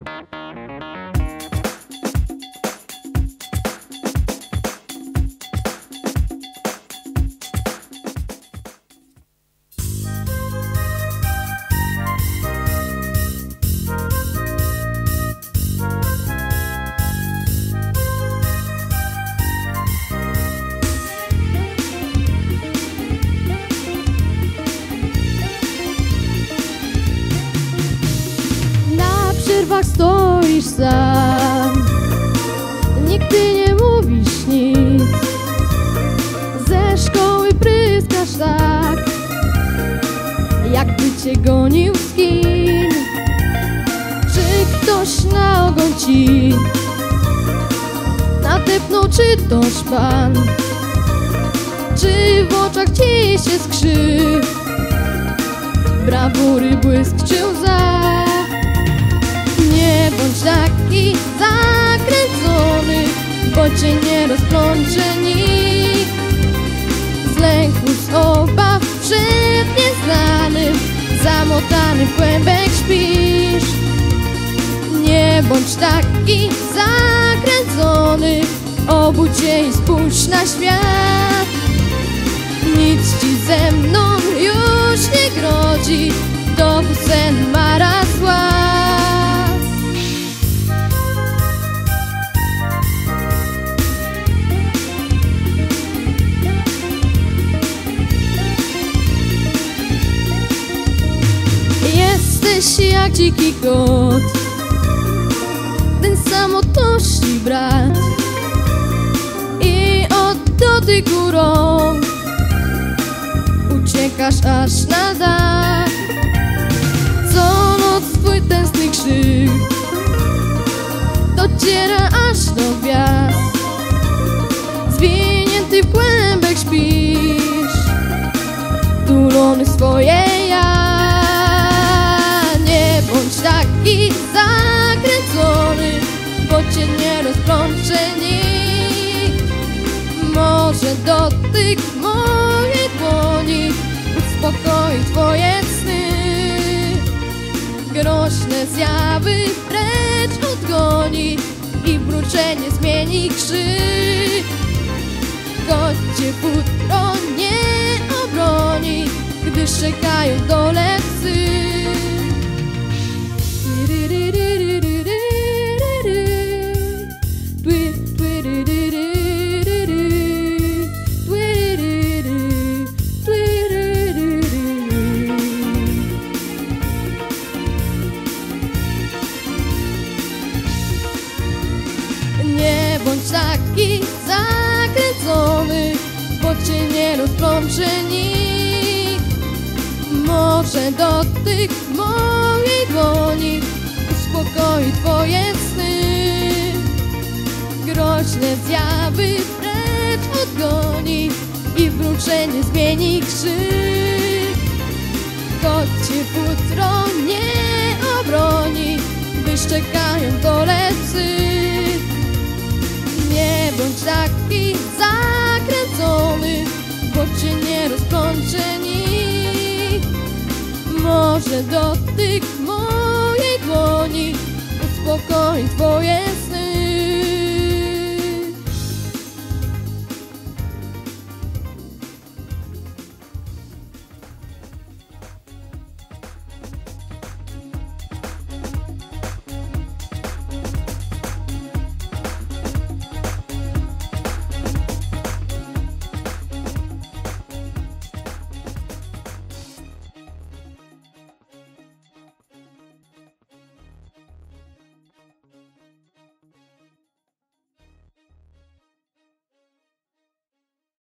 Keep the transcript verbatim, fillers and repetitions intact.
Stoisz sam, nigdy nie mówisz nic, ze szkoły pryskasz tak, jakby cię gonił z kim. Czy ktoś na ogon ci nadepnął, czy to szpan, czy w oczach ci się skrzy brawury błysk czy łza? Nie bądź taki zakręcony, bo cię nie rozplącze nikt. Z lęku, z obaw przed nieznanym, zamotany w kłębek śpisz. Nie bądź taki zakręcony, obudź się i spójrz na świat. Nic ci ze mną już nie grozi, to był sen marasła. Jesteś jak dziki kot, ten samotności brat, i od dotyku rąk uciekasz aż na dach. Co noc twój tęskny krzyk dociera aż do gwiazd. Zwinięty w kłębek śpisz, tulony swoje ja. Nie bądź taki zakręcony, bo cię nie rozplącze nikt. Może dotyk mojej dłoni uspokoi twoje sny. Groźne zjawy precz odgoni i mruczenie zmieni krzyk. Choć cię futro nie obroni, gdy czekają w dole psy. Nie bądź taki zakręcony, bo cię nie rozplącze nikt. Może dotyk mojej dłoni uspokoi twoje sny. Groźne zjawy precz odgoni i mruczenie zmieni krzyk. Choć cię futro nie obroni, gdyż czekają w dole psy. Nie bądź taki zakręcony, bo cię nie rozplącze nikt. Może dotyk mojej dłoni uspokoi